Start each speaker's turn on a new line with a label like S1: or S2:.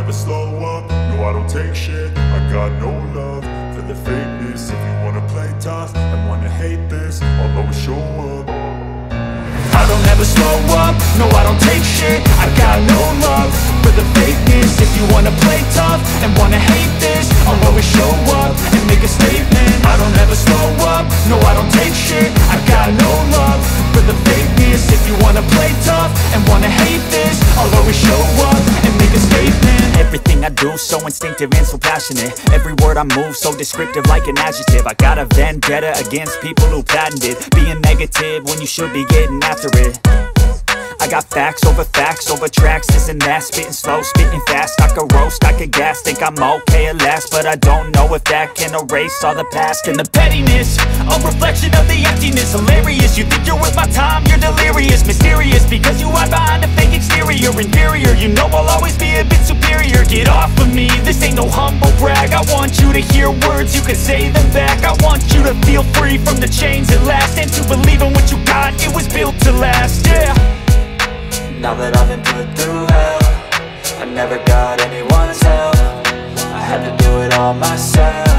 S1: never slow up, no I don't take shit. I got no love for the fakeness. If you wanna play tough and wanna hate this, I'll always show up.
S2: I don't ever slow up, no I don't take shit. I got no love for the fakeness. If you wanna play tough and wanna hate this, I'll always show up and make a statement. I don't ever slow up, no I don't take shit. I got no love for the fakeness. If you wanna play tough and wanna hate this, I'll always show up and make a statement. Everything I do so instinctive and so passionate. Every word I move so descriptive like an adjective. I got a vendetta against people who patented being negative when you should be getting after it. I got facts over tracks, this and that. Spitting slow, spitting fast. I could roast, I could gas. Think I'm okay at last, but I don't know if that can erase all the past. And the pettiness, a reflection of the emptiness. Hilarious, you think you're worth my time, you're delirious. Mysterious, because you hide behind a fake exterior. Inferior, you know I'll always be a bit superior. Get off of me, this ain't no humble brag. I want you to hear words, you can say them back. I want you to feel free from the chains at last, and to believe in what you got, it was built to last, yeah.
S3: Now that I've been put through hell, I never got anyone's help. I had to do it all myself.